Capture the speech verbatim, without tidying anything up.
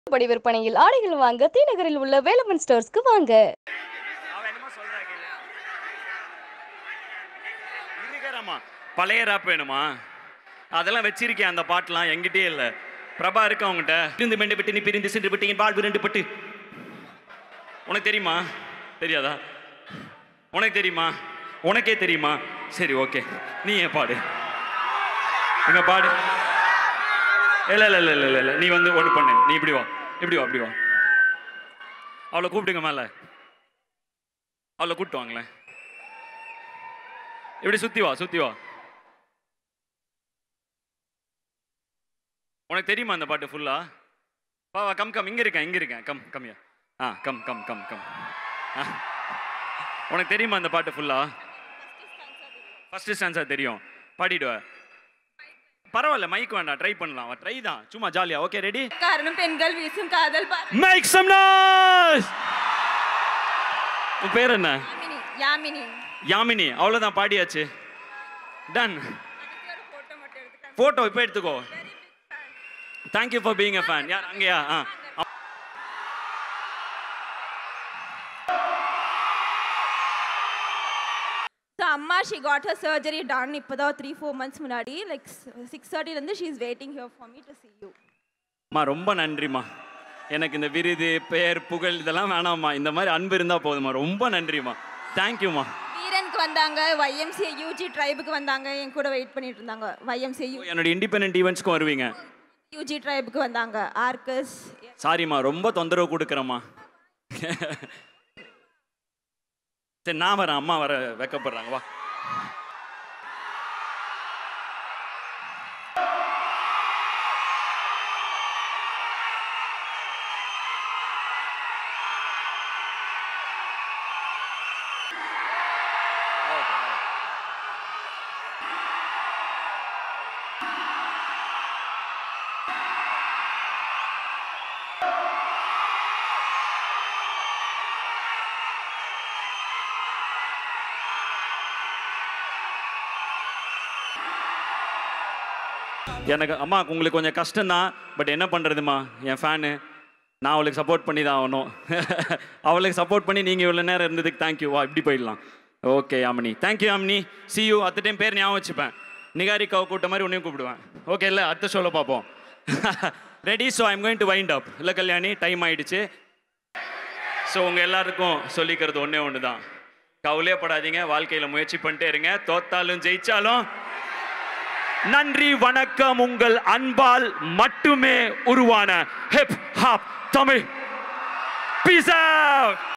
படி விற்பனையில் ஆடைகள் வாங்க தீநகரில் உள்ள வேலவன் ஸ்டோர்ஸ்க்கு வாங்க. பழைய ராப் வேணுமா? அதெல்லாம் வச்சிருக்கேன். அந்த பாட்டுலாம் எங்கிட்டே இல்லை. பிரபா இருக்கு அவங்ககிட்ட. பிரிந்து மெண்டு விட்டு நீ பிரிந்து சென்று விட்டு என் வாழ்வு ரெண்டு பட்டு. உனக்கு தெரியுமா? தெரியாதா? உனக்கு தெரியுமா? உனக்கே தெரியுமா? சரி, ஓகே, நீ ஏன் பாடு. எங்க பாடு. இல்லை இல்லை இல்லை இல்லை இல்லை நீ வந்து ஒன்று பண்ணு. நீ இப்படி வா, இப்படி வா, இப்படி வா. அவளை கூப்பிடுங்க மேலே. அவளை கூப்பிட்டு வாங்களேன். இப்படி சுற்றி வா, சுற்றி வா. உனக்கு தெரியுமா அந்த பாட்டு ஃபுல்லா? வா வா, கம் கம், இங்கே இருக்கேன், இங்கே இருக்கேன், கம் கம்யா. ஆ கம் கம் கம் கம். ஆ, உனக்கு தெரியுமா அந்த பாட்டு ஃபுல்லா? ஃபர்ஸ்ட் ஸ்டான்ஸா தெரியும். பாடிடுவ. பரவாயில்ல, மைக் வேண்டாம், ட்ரை பண்ணலாம். ட்ரை தான், சும்மா ஜாலியா. Okay, ready? காரணம் பெண்கள் வீசும் காதல். Make some noise. உன் பேர் என்ன? யாமினி. யாமினி. அவ்வளோதான், பாடியாச்சு. டன். போட்டோ இப்போ எடுத்துக்கோ. Thank you for being a fan. யார் அங்கேயா? ஆ, So Amma, she got her surgery done இப்போதா three four months முன்னாடி. Like six thirty இருந்து she is waiting here for me to see you. மா ரொம்ப நன்றிம்மா. எனக்கு இந்த விருது, பெயர், புகழ் இதெல்லாம் வேணாம்மா. இந்த மாதிரி அன்பு இருந்தால் போதுமா. ரொம்ப நன்றிம்மா. தேங்க்யூம்மா. வீரனுக்கு வந்தாங்க, Y M C A U G ட்ரைபுக்கு வந்தாங்க, என் கூட வெயிட் பண்ணிட்டு இருந்தாங்க. Y M C A U என்னோட இண்டிபெண்டன்ட் ஈவெண்ட்ஸ்க்கு வருவீங்க. U G ட்ரைபுக்கு வந்தாங்க. ஆர்கஸ். சாரிம்மா, ரொம்ப தொந்தரவு கொடுக்குறேம்மா. சரி, நான் வரேன். அம்மா வர வைக்கப்படுறாங்க. வா. எனக்கு அம்மா உங்களுக்கு கொஞ்சம் கஷ்டம்தான். பட் என்ன பண்ணுறதுமா, என் ஃபேனு. நான் அவளுக்கு சப்போர்ட் பண்ணி தான் ஆகணும். அவளுக்கு சப்போர்ட் பண்ணி நீங்கள் இவ்வளோ நேரம் இருந்ததுக்கு தேங்க்யூ. வா, இப்படி போயிடலாம். Okay Yamini, thank you Yamini. See you. அத்த டைம் பேர் ஞாபகம் வச்சுப்பேன். நிகாரிக்காவை கூட்ட மாதிரி உன்னையும் கூப்பிடுவேன். ஓகே இல்லை, அடுத்த ஷோவில் பார்ப்போம். Ready? So I'm going to wind up. இல்லை கல்யாணி, டைம் ஆகிடுச்சு. ஸோ உங்கள் எல்லாருக்கும் சொல்லிக்கிறது ஒன்றே ஒன்று தான். கவலையே படாதீங்க, வாழ்க்கையில் முயற்சி பண்ணிட்டே இருங்க. தோத்தாலும் ஜெயிச்சாலும் நன்றி வணக்கம் உங்கள் அன்பால் மட்டுமே உருவான hip hop Tamil. Peace out.